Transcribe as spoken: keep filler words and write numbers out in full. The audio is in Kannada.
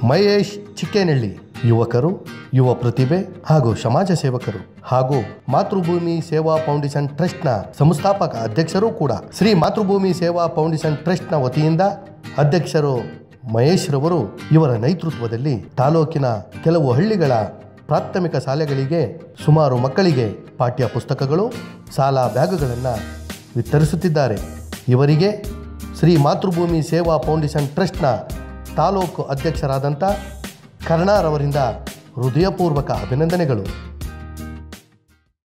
ಮಹೇಶ್ ಚಿಕ್ಕೇನಹಳ್ಳಿ ಯುವಕರು, ಯುವ ಪ್ರತಿಭೆ ಹಾಗೂ ಸಮಾಜ ಸೇವಕರು ಹಾಗೂ ಮಾತೃಭೂಮಿ ಸೇವಾ ಫೌಂಡೇಶನ್ ಟ್ರಸ್ಟ್ನ ಸಂಸ್ಥಾಪಕ ಅಧ್ಯಕ್ಷರು ಕೂಡ. ಶ್ರೀ ಮಾತೃಭೂಮಿ ಸೇವಾ ಫೌಂಡೇಶನ್ ಟ್ರಸ್ಟ್ನ ವತಿಯಿಂದ ಅಧ್ಯಕ್ಷರು ಮಹೇಶ್ ರವರು ಇವರ ನೇತೃತ್ವದಲ್ಲಿ ತಾಲೂಕಿನ ಕೆಲವು ಹಳ್ಳಿಗಳ ಪ್ರಾಥಮಿಕ ಶಾಲೆಗಳಿಗೆ ಸುಮಾರು ಮಕ್ಕಳಿಗೆ ಪಾಠ್ಯ ಪುಸ್ತಕಗಳು, ಶಾಲಾ ಬ್ಯಾಗುಗಳನ್ನು ವಿತರಿಸುತ್ತಿದ್ದಾರೆ. ಇವರಿಗೆ ಶ್ರೀ ಮಾತೃಭೂಮಿ ಸೇವಾ ಫೌಂಡೇಶನ್ ಟ್ರಸ್ಟ್ನ ತಾಲೂಕು ಅಧ್ಯಕ್ಷರಾದಂಥ ಕರ್ಣಾರವರಿಂದ ಹೃದಯಪೂರ್ವಕ ಅಭಿನಂದನೆಗಳು.